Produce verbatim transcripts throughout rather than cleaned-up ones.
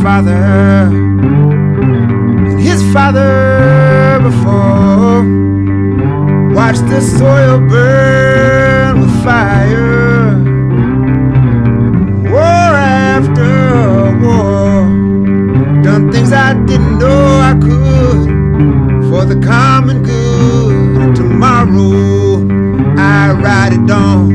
father and his father before. Watched the soil burn with fire, war after war. Done things I didn't know I could for the common good. And tomorrow I ride it on.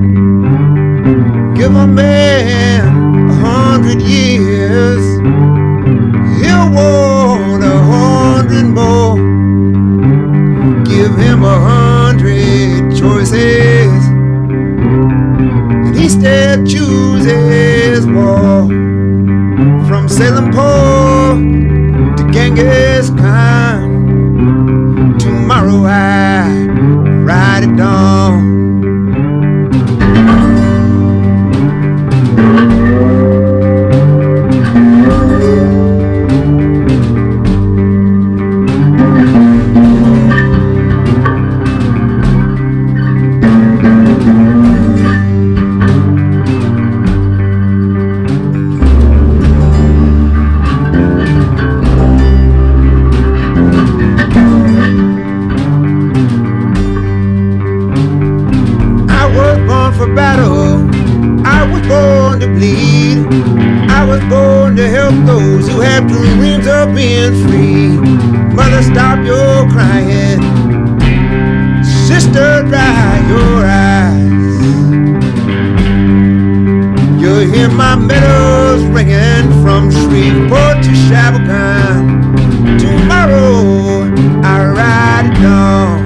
Give a man a hundred years, he'll want a hundred more. Give him a hundred choices, and he still chooses war. From Salem Poor to Genghis Khan, tomorrow I ride it on. For battle, I was born to bleed. I was born to help those who have dreams of being free. Mother, stop your crying. Sister, dry your eyes. You'll hear my meadows ringing from Shreveport to Sheboygan. Tomorrow I ride it down.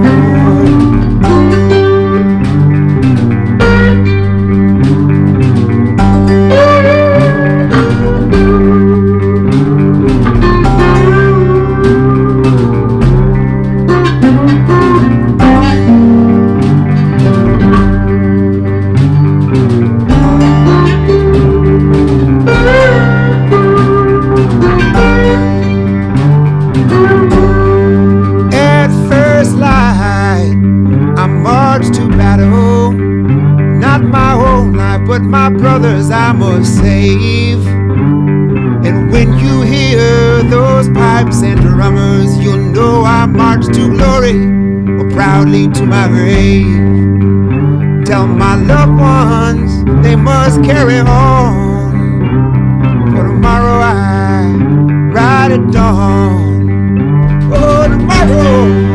To battle, not my whole life, but my brothers I must save. And when you hear those pipes and drummers, you'll know I march to glory or proudly to my grave. Tell my loved ones they must carry on, for tomorrow I ride at dawn. Oh, tomorrow